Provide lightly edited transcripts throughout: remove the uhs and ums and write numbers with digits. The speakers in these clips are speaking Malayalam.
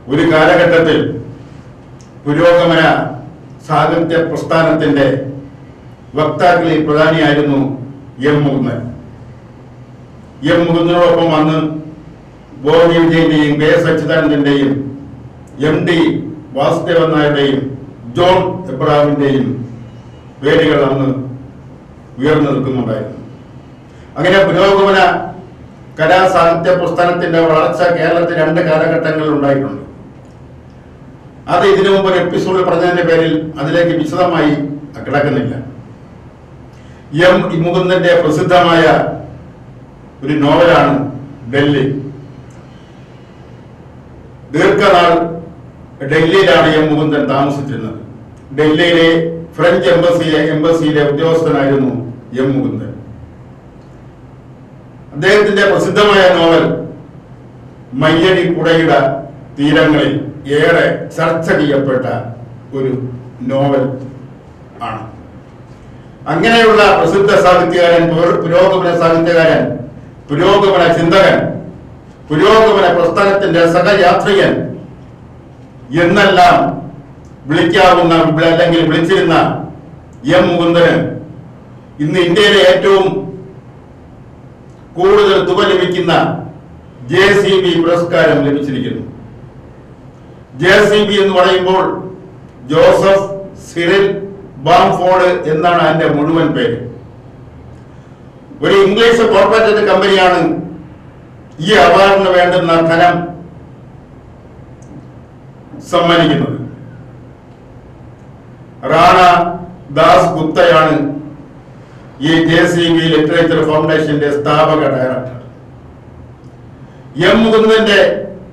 ഒരു കാലഘട്ടത്തിൽ പുരോഗമന സാഹിത്യ പ്രസ്ഥാനത്തിന്റെ വക്താക്കളിൽ പ്രധാനിയായിരുന്നു എം മുകുന്ദൻ. എം മുകുന്ദനോടൊപ്പം അന്ന് ബോധി വിജയന്റെയും കെ എസ് അച്യുതാനന്ദന്റെയും എം ഡി വാസുദേവൻ നായരുടെയും ജോൺ എബ്രഹാമിന്റെയും പേരുകൾ അന്ന് ഉയർന്നു നിൽക്കുന്നുണ്ടായിരുന്നു. അങ്ങനെ പുരോഗമന കലാസാഹിത്യ പ്രസ്ഥാനത്തിന്റെ വളർച്ച കേരളത്തിൽ 2 കാലഘട്ടങ്ങളിൽ ഉണ്ടായിട്ടുണ്ട്. അത് ഇതിനു മുമ്പ് ഒരു എപ്പിസോഡിൽ പറഞ്ഞതിന്റെ പേരിൽ അതിലേക്ക് വിശദമായി കിടക്കുന്നില്ല. എം മുകുന്ദന്റെ പ്രസിദ്ധമായ ഒരു നോവലാണ് ഡൽഹി. ദീർഘനാൾ ഡൽഹിയിലാണ് എം മുകുന്ദൻ താമസിച്ചിരുന്നത്. ഡൽഹിയിലെ ഫ്രഞ്ച് എംബസിയിലെ ഉദ്യോഗസ്ഥനായിരുന്നു എം മുകുന്ദൻ. അദ്ദേഹത്തിന്റെ പ്രസിദ്ധമായ നോവൽ മയ്യടി പുഴയുടെ തീരങ്ങളിൽ ഏറെ ചർച്ച ചെയ്യപ്പെട്ട ഒരു നോവൽ ആണ്. അങ്ങനെയുള്ള പ്രസിദ്ധ സാഹിത്യകാരൻ, പുരോഗമന സാഹിത്യകാരൻ, പുരോഗമന ചിന്തകൻ, പുരോഗമന പ്രസ്ഥാനത്തിന്റെ സഹയാത്രികൻ എന്നെല്ലാം വിളിക്കാവുന്ന അല്ലെങ്കിൽ വിളിച്ചിരുന്ന എം മുകുന്ദന് ഇന്ന് ഇന്ത്യയിലെ ഏറ്റവും കൂടുതൽ തുക ലഭിക്കുന്ന JCB പുരസ്കാരം ലഭിച്ചിരിക്കുന്നു. JCB എന്ന് പറയുമ്പോൾ ജോസഫ് സിറിൽ ബാംഫോർഡ് എന്നാണ് അതിന്റെ മുഴുവൻ പേര്. ഒരു ഇംഗ്ലീഷ് കോർപ്പറേറ്റ് കമ്പനിയാണ് ഈ അവാർഡിന് വേണ്ടുന്ന ധനം സമ്മാനിക്കുന്നത്. റാണ ദാസ് ഗുപ്തയാണ് ഈ JCB ലിറ്ററേച്ചർ ഫൗണ്ടേഷന്റെ സ്ഥാപക ഡയറക്ടർ. എം മുകുന്ദന്റെ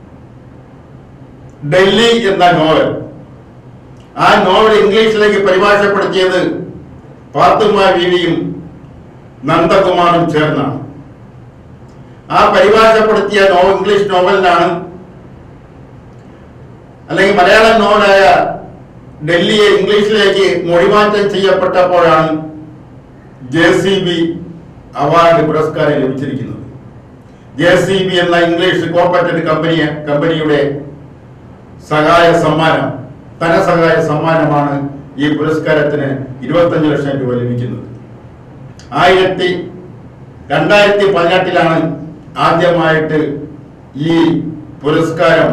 ഡൽഹി എന്ന നോവൽ, ആ നോവൽ ഇംഗ്ലീഷിലേക്ക് പരിഭാഷപ്പെടുത്തിയത് പാത്തുമ്മ വീഡിയും നന്ദകുമാറും ചേർന്നാണ്. ആ പരിഭാഷപ്പെടുത്തിയ ഇംഗ്ലീഷ് നോവലിനാണ്, അല്ലെങ്കിൽ മലയാളം നോവലായ ഡൽഹിയെ ഇംഗ്ലീഷിലേക്ക് മൊഴിമാറ്റം ചെയ്യപ്പെട്ടപ്പോഴാണ് JCB അവാർഡ് പുരസ്കാരം ലഭിച്ചിരിക്കുന്നത്. JCB എന്ന ഇംഗ്ലീഷ് കോർപ്പറേറ്റ് കമ്പനിയുടെ ധനസഹായ സമ്മാനമാണ് ഈ പുരസ്കാരത്തിന് 25 ലക്ഷം രൂപ ലഭിക്കുന്നത്. 2018 ആദ്യമായിട്ട് ഈ പുരസ്കാരം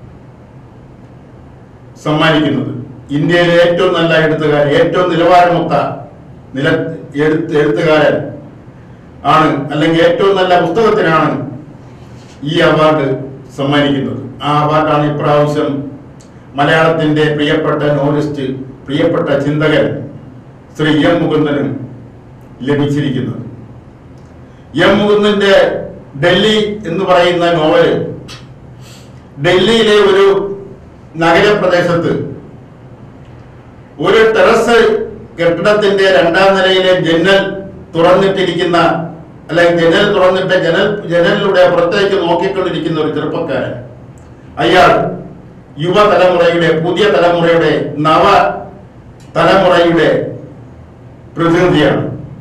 സമ്മാനിക്കുന്നത്. ഇന്ത്യയിലെ ഏറ്റവും നല്ല എഴുത്തുകാരൻ, ഏറ്റവും നിലവാരമൊത്ത എഴുത്തുകാരൻ ആണ്, അല്ലെങ്കിൽ ഏറ്റവും നല്ല പുസ്തകത്തിനാണ് ഈ അവാർഡ് സമ്മാനിക്കുന്നത്. ആ അവാർഡാണ് ഇപ്രാവശ്യം മലയാളത്തിന്റെ പ്രിയപ്പെട്ട നോവലിസ്റ്റ്, പ്രിയപ്പെട്ട ചിന്തകൻ ശ്രീ എം മുകുന്ദന് ലഭിച്ചിരിക്കുന്നത്. എം മുകുന്ദന്റെ ഡൽഹി എന്ന് പറയുന്ന നോവല് ഡൽഹിയിലെ ഒരു നഗരപ്രദേശത്ത് ഒരു ടെറസ് കെട്ടിടത്തിന്റെ 2ാം നിലയിലെ ജനൽ തുറന്നിട്ടിരിക്കുന്ന, അല്ലെങ്കിൽ ജനൽ തുറന്നിട്ട് ജനലിലൂടെ പുറത്തേക്ക് നോക്കിക്കൊണ്ടിരിക്കുന്ന ഒരു ചെറുപ്പക്കാരൻ. അയാൾ യുവതലമുറയുടെ, പുതിയ തലമുറയുടെ, നവ തലമുറയുടെ പ്രതിനിധിയാണ്.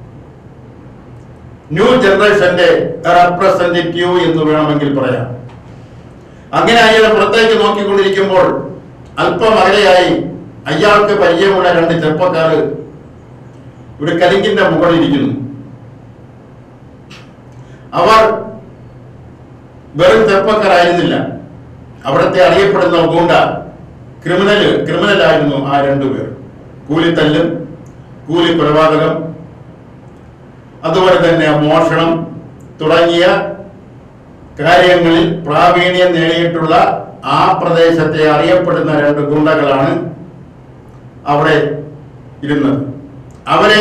ന്യൂ ജനറേഷന്റെ റെപ്രസെന്റേറ്റീവ് എന്ന് വേണമെങ്കിൽ പറയാം. അങ്ങനെ അയാൾ പുറത്തേക്ക് നോക്കിക്കൊണ്ടിരിക്കുമ്പോൾ അല്പം അകലെയായി അയാൾക്ക് പരിചയമുള്ള 2 ചെറുപ്പക്കാർ ഒരു കലിങ്കിന്റെ മുകളിൽ ഇരിക്കുന്നു. അവർ വെറും ചെറുപ്പക്കാരായിരുന്നില്ല. അവിടുത്തെ അറിയപ്പെടുന്ന ഗൂണ്ട, ക്രിമിനലായിരുന്നു ആ 2 പേർ. കൂലിത്തല്ലും, കൂലി കൊലപാതകം, അതുപോലെ തന്നെ മോഷണം തുടങ്ങിയ കാര്യങ്ങളിൽ പ്രാവീണ്യം നേടിയിട്ടുള്ള ആ പ്രദേശത്തെ അറിയപ്പെടുന്ന 2 ഗുണ്ടകളാണ് അവിടെ ഇരുന്നത്. അവരെ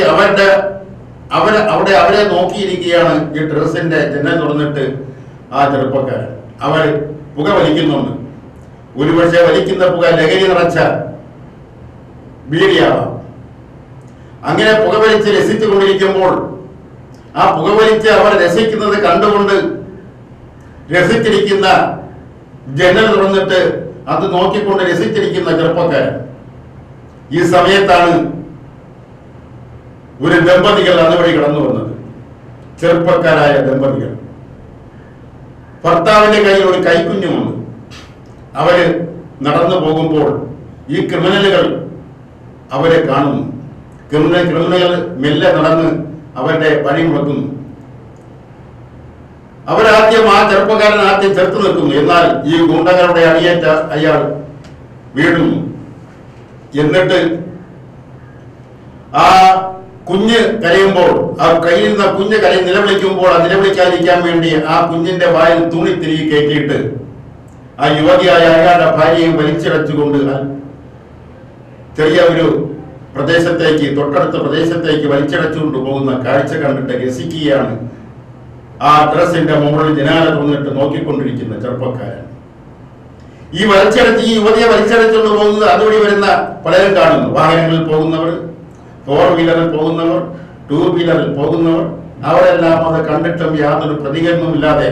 നോക്കിയിരിക്കുകയാണ് ഈ ടെറസിന്റെ ജനൽ തുറന്നിട്ട് ആ ചെറുപ്പക്കാരൻ. അവർ പുക വലിക്കുന്നുണ്ട്. ഒരുപക്ഷെ വലിക്കുന്ന പുക ലഹരി നിറച്ച ബീഡിയാവാം. അങ്ങനെ പുകവലിച്ച് രസിച്ചു കൊണ്ടിരിക്കുമ്പോൾ ആ പുകവലിച്ച് അവർ രസിക്കുന്നത് കണ്ടുകൊണ്ട് രസിച്ചിരിക്കുന്ന, ജനൽ തുറന്നിട്ട് അത് നോക്കിക്കൊണ്ട് രസിച്ചിരിക്കുന്ന ചെറുപ്പക്കാരൻ. ഈ സമയത്താണ് ഒരു ദമ്പതികൾ അതുവഴി കടന്നു വന്നത്. ചെറുപ്പക്കാരായ ദമ്പതികൾ. ഭർത്താവിന്റെ കയ്യിൽ ഒരു കൈക്കുഞ്ഞുമുണ്ട്. അവര് നടന്നു പോകുമ്പോൾ ഈ ക്രിമിനലുകൾ അവരെ കാണുന്നു. ക്രിമിനലുകൾ മെല്ലെ നടന്ന് അവരുടെ വഴി മുടക്കുന്നു. അവരാദ്യം ആ ചെറുപ്പക്കാരൻ ആദ്യം ചെറുത്ത് നിൽക്കുന്നു. എന്നാൽ ഈ ഗുണ്ടകളുടെ അടിയേറ്റ അയാൾ വീഴുന്നു. എന്നിട്ട് ആ കുഞ്ഞ് കരയുമ്പോൾ, ആ കയ്യിൽ നിന്ന് കുഞ്ഞ് നിലവിളിക്കുമ്പോൾ ആ നിലവിളിക്കാതിരിക്കാൻ വേണ്ടി ആ കുഞ്ഞിന്റെ വായിൽ തുണി തിരികെ കയറ്റിയിട്ട് ആ യുവതിയായ അയാളുടെ ഭാര്യയെ വലിച്ചിഴച്ചുകൊണ്ട് ചെറിയ ഒരു പ്രദേശത്തേക്ക്, തൊട്ടടുത്ത പ്രദേശത്തേക്ക് വലിച്ചിഴച്ചുകൊണ്ട് പോകുന്ന കാഴ്ച കണ്ടിട്ട് രസിക്കുകയാണ് ആ ഡ്രസ്സിന്റെ മുകളിൽ ജനാല തുറന്നിട്ട് നോക്കിക്കൊണ്ടിരിക്കുന്ന ചെറുപ്പക്കാരൻ. ഈ യുവതിയെ വലിച്ചടച്ചുകൊണ്ട് പോകുന്നത് അതുവഴി വരുന്ന പലരും കാണുന്നു. വാഹനങ്ങളിൽ പോകുന്നവർ, 4 വീലറിൽ പോകുന്നവർ, 2 വീലറിൽ പോകുന്നവർ, അവരെല്ലാം അത് കണ്ടിട്ടും യാതൊരു പ്രതികരണവുമില്ലാതെ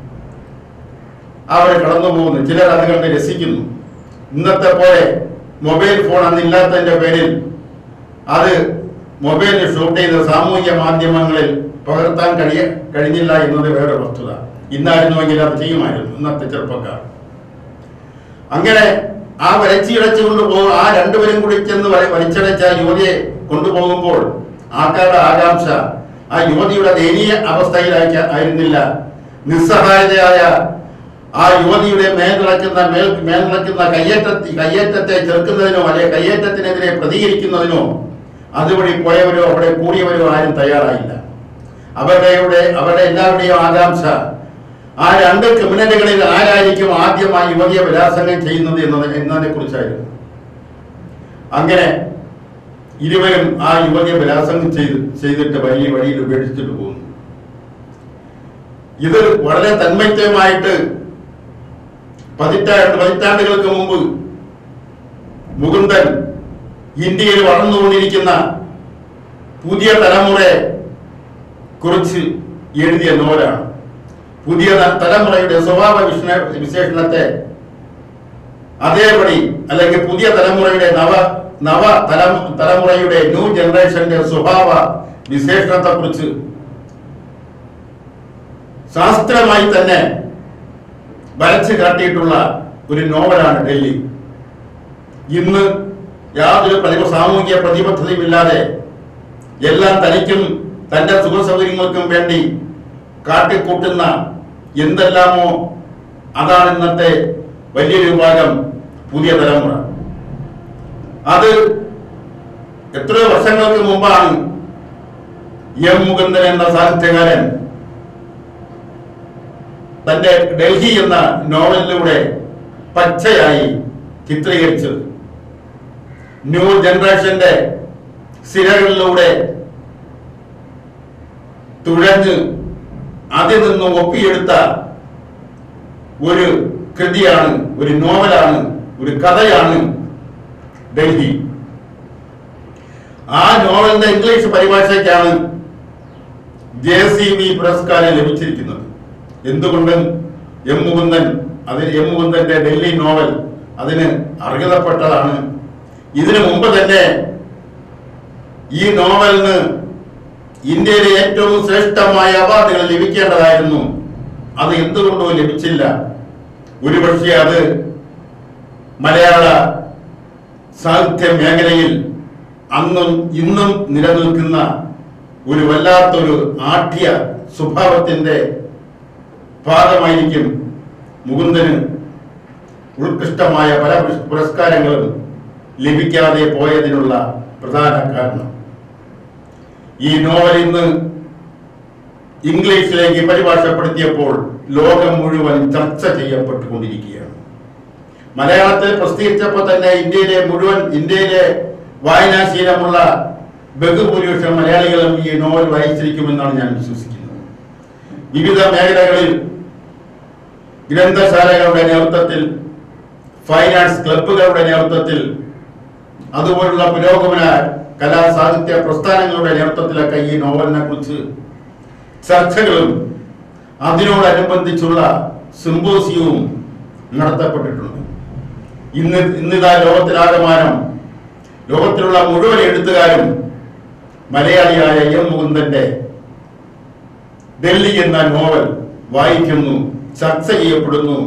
അവർ കടന്നു പോകുന്നു. ചിലർ അത് കണ്ട് രസിക്കുന്നു. ഇന്നത്തെ പോലെ മൊബൈൽ ഫോൺ അന്നില്ലാത്തതിന്റെ പേരിൽ അത് മൊബൈലിൽ ഷൂട്ട് ചെയ്ത് സാമൂഹിക മാധ്യമങ്ങളിൽ പകർത്താൻ കഴിഞ്ഞില്ല എന്നത് വേറെ വസ്തുത. ഇന്നായിരുന്നുവെങ്കിൽ അത് ചെയ്യുമായിരുന്നു ഇന്നത്തെ ചെറുപ്പക്കാർ. അങ്ങനെ ആ വലിച്ചിടച്ചുകൊണ്ട് പോകും. ആ രണ്ടുപേരും കൂടി ചെന്ന് വലിച്ചടച്ച യുവതിയെ കൊണ്ടുപോകുമ്പോൾ ആൾക്കാരുടെ ആകാംക്ഷ ആ യുവതിയുടെ ദയനീയ അവസ്ഥയിലായിരുന്നില്ല. നിസ്സഹായതയായ ആ യുവതിയുടെ മേൽ നടക്കുന്ന കയ്യേറ്റത്തെ ചെറുക്കുന്നതിനോ അല്ലെങ്കിൽ കയ്യേറ്റത്തിനെതിരെ പ്രതികരിക്കുന്നതിനോ അതുവഴി പോയവരോ അവിടെ കൂടിയവരോ ആരും തയ്യാറായില്ല. അവരുടെ എല്ലാവരുടെയും ആകാംക്ഷ ആ 2 ക്രിമിനലുകളിൽ ആരായിരിക്കും ആദ്യമായി യുവതിയെ ബലാത്സംഗം ചെയ്യുന്നത് എന്നതിനെ കുറിച്ചായിരുന്നു. അങ്ങനെ ഇരുവരും ആ യുവതിയെ ബലാത്സംഗം ചെയ്തിട്ട് വഴിയിൽ ഉപേക്ഷിച്ചിട്ട് പോകുന്നു. ഇത് വളരെ തന്മയമായിട്ട് പതിറ്റാണ്ടുകൾക്ക് മുമ്പ് മുകുന്ദൻ ഇന്ത്യയിൽ വളർന്നുകൊണ്ടിരിക്കുന്ന പുതിയ തലമുറയെ കുറിച്ച് എഴുതിയ നോവലാണ്. പുതിയ തലമുറയുടെ സ്വഭാവ വിശേഷണത്തെ അതേപടി, അല്ലെങ്കിൽ പുതിയ തലമുറയുടെ തലമുറയുടെ ന്യൂ ജനറേഷന്റെ സ്വഭാവ വിശേഷണത്തെ കുറിച്ച് ശാസ്ത്രമായി തന്നെ വരച്ചു കാട്ടിയിട്ടുള്ള ഒരു നോവലാണ് ഡൽഹി. ഇന്ന് യാതൊരു സാമൂഹിക പ്രതിബദ്ധതയുമില്ലാതെ എല്ലാം തനിക്കും തന്റെ സുഖ സൗകര്യങ്ങൾക്കും വേണ്ടി കാട്ടിക്കൂട്ടുന്ന എന്തെല്ലാമോ അതാണ് ഇന്നത്തെ വലിയൊരു വിഭാഗം പുതിയ തലമുറ. അത് എത്രയോ വർഷങ്ങൾക്ക് മുമ്പാണ് എം മുകുന്ദൻ എന്ന സാഹിത്യകാരൻ തന്റെ ഡൽഹി എന്ന നോവലിലൂടെ പച്ചയായി ചിത്രീകരിച്ചത്. ന്യൂ ജനറേഷന്റെ സിരകളിലൂടെ തുഴഞ്ഞ് അതിൽ നിന്നും ഒപ്പിയെടുത്ത ഒരു കൃതിയാണ്, ഒരു നോവലാണ്, ഒരു കഥയാണ് ഡൽഹി. ആ നോവലിന്റെ ഇംഗ്ലീഷ് പരിഭാഷയ്ക്കാണ് JCB പുരസ്കാരം ലഭിച്ചിരിക്കുന്നത്. എന്തുകൊണ്ട് എം മുകുന്ദന്റെ ഡൽഹി നോവൽ അതിന് അർഹതപ്പെട്ടതാണ്. ഇതിനു മുമ്പ് തന്നെ ഈ നോവലിന് ഇന്ത്യയിലെ ഏറ്റവും ശ്രേഷ്ഠമായ അവാർഡുകൾ ലഭിക്കേണ്ടതായിരുന്നു. അത് എന്തുകൊണ്ടോ ലഭിച്ചില്ല. ഒരുപക്ഷെ അത് മലയാള സാഹിത്യ മേഖലയിൽ അന്നും ഇന്നും നിലനിൽക്കുന്ന ഒരു വല്ലാത്തൊരു ആഠ്യ സ്വഭാവത്തിന്റെ ഭാഗമായിരിക്കും മുകുന്ദന് ഉത്കൃഷ്ടമായ പല പുരസ്കാരങ്ങളും ലഭിക്കാതെ പോയതിനുള്ള പ്രധാന കാരണം. ഈ നോവൽ ഇന്ന് ഇംഗ്ലീഷിലേക്ക് പരിഭാഷപ്പെടുത്തിയപ്പോൾ ലോകം മുഴുവൻ ചർച്ച ചെയ്യപ്പെട്ടുകൊണ്ടിരിക്കുകയാണ്. മലയാളത്തിൽ പ്രസിദ്ധീകരിച്ചപ്പോൾ തന്നെ ഇന്ത്യയിലെ വായനാശീലമുള്ള ബഹുഭൂരിപക്ഷം മലയാളികളും ഈ നോവൽ വായിച്ചിരിക്കുമെന്നാണ് ഞാൻ വിശ്വസിക്കുന്നത്. വിവിധ മേഖലകളിൽ ഗ്രന്ഥശാലകളുടെ നേതൃത്വത്തിൽ, ഫൈൻ ആർട്സ് ക്ലബ്ബുകളുടെ നേതൃത്വത്തിൽ, അതുപോലുള്ള പുരോഗമന കലാ സാഹിത്യ പ്രസ്ഥാനങ്ങളുടെ നേതൃത്വത്തിലൊക്കെ ഈ നോവലിനെ കുറിച്ച് ചർച്ചകളും അതിനോടനുബന്ധിച്ചുള്ള സിംപോസിയവും നടത്തപ്പെട്ടിട്ടുണ്ട്. ഇന്നിതാ ലോകത്തിലുള്ള മുഴുവൻ എഴുത്തുകാരും മലയാളിയായ എം മുകുന്ദന്റെ ഡൽഹി എന്ന നോവൽ വായിക്കുന്നു, ചർച്ച ചെയ്യപ്പെടുന്നു,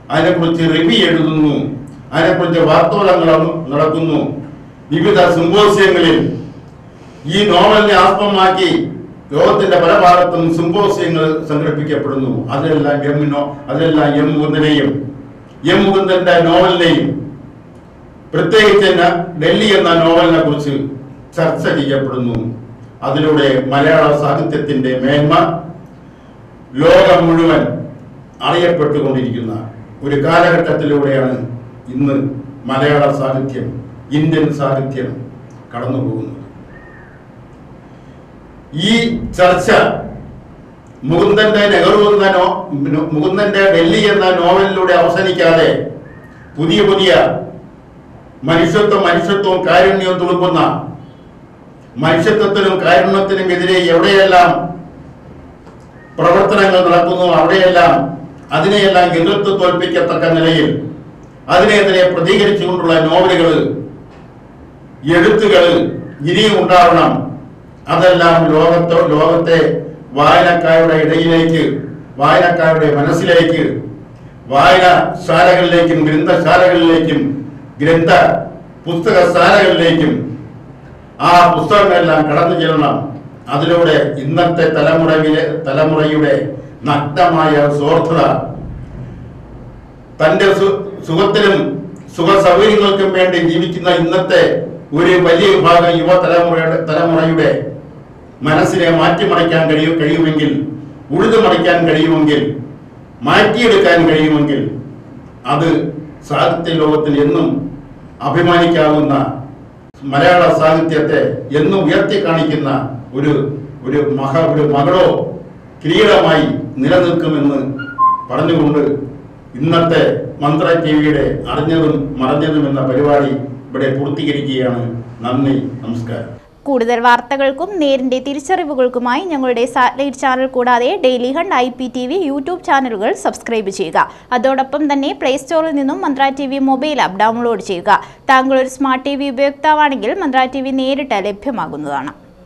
അതിനെക്കുറിച്ച് റിവ്യൂ എഴുതുന്നു, അതിനെക്കുറിച്ച് വാർത്തോളങ്ങൾ നടക്കുന്നു. വിവിധ സിമ്പോസിയങ്ങളിൽ ഈ നോവലിനെ ആസ്പദമാക്കി ലോകത്തിന്റെ പല ഭാഗത്തും സിമ്പോസിയങ്ങൾ സംഘടിപ്പിക്കപ്പെടുന്നു. അതിലെല്ലാം എം മുകുന്ദന്റെ നോവലിനെയും പ്രത്യേകിച്ച് ഡൽഹി എന്ന നോവലിനെ കുറിച്ച് ചർച്ച ചെയ്യപ്പെടുന്നു. അതിലൂടെ മലയാള സാഹിത്യത്തിന്റെ മേന്മ ലോകം മുഴുവൻ അറിയപ്പെട്ടുകൊണ്ടിരിക്കുന്ന ഒരു കാലഘട്ടത്തിലൂടെയാണ് ഇന്ന് മലയാള സാഹിത്യം, ഇന്ത്യൻ സാഹിത്യം കടന്നുപോകുന്നത്. ഈ ചർച്ച മുകുന്ദന്റെ ഡൽഹി എന്ന നോവലിലൂടെ അവസാനിക്കാതെ പുതിയ മനുഷ്യത്വവും കാരുണ്യവും തുളുമ്പുന്ന, മനുഷ്യത്വത്തിനും കാരുണ്യത്തിനും എതിരെ എവിടെയെല്ലാം പ്രവർത്തനങ്ങൾ നടക്കുന്നു അവിടെയെല്ലാം അതിനെയെല്ലാം എതിർത്ത് തോൽപ്പിക്കത്തക്ക നിലയിൽ അതിനെതിരെ പ്രതികരിച്ചുകൊണ്ടുള്ള നോവലുകൾ, എഴുത്തുകൾ ഇനിയും ഉണ്ടാവണം. അതെല്ലാം ലോകത്തെ വായനക്കാരുടെ ഇടയിലേക്ക്, വായനക്കാരുടെ മനസ്സിലേക്ക്, വായനശാലകളിലേക്കും ഗ്രന്ഥശാലകളിലേക്കും പുസ്തകശാലകളിലേക്കും ആ പുസ്തകങ്ങളെല്ലാം കടന്നു ചെല്ലണം. അതിലൂടെ ഇന്നത്തെ തലമുറയുടെ നഗ്നമായ സ്വാർത്ഥത, തന്റെ സുഖത്തിനും സുഖ സൗകര്യങ്ങൾക്കും വേണ്ടി ജീവിക്കുന്ന ഇന്നത്തെ ഒരു വലിയ വിഭാഗം തലമുറയുടെ മനസ്സിനെ മാറ്റിമറിക്കാൻ കഴിയുമെങ്കിൽ, ഉഴുതുമറിക്കാൻ കഴിയുമെങ്കിൽ, മാറ്റിയെടുക്കാൻ കഴിയുമെങ്കിൽ അത് സാഹിത്യ ലോകത്തിൽ എന്നും അഭിമാനിക്കാവുന്ന, മലയാള സാഹിത്യത്തെ എന്നും ഉയർത്തി കാണിക്കുന്ന ഒരു മകളോ കിരീടമായി നിലനിൽക്കുമെന്ന് പറഞ്ഞുകൊണ്ട് ഇന്നത്തെ മന്ത്ര ടിവിയുടെ അറിഞ്ഞതും മറഞ്ഞതും എന്ന പരിപാടി ഇവിടെ പൂർത്തീകരിക്കുകയാണ്. നന്ദി, നമസ്കാരം. കൂടുതൽ വാർത്തകൾക്കും നേരിന്റെ തിരിച്ചറിവുകൾക്കുമായി ഞങ്ങളുടെ സാറ്റലൈറ്റ് ചാനൽ കൂടാതെ ഡെയിലി ഹണ്ട് IPTV യൂട്യൂബ് ചാനലുകൾ സബ്സ്ക്രൈബ് ചെയ്യുക. അതോടൊപ്പം തന്നെ പ്ലേ സ്റ്റോറിൽ നിന്നും Mantra TV mobile app download ചെയ്യുക. താങ്കൾ ഒരു സ്മാർട്ട് TV ഉപയോക്താവാണെങ്കിൽ മന്ത്ര TV നേരിട്ട് ലഭ്യമാകുന്നതാണ്.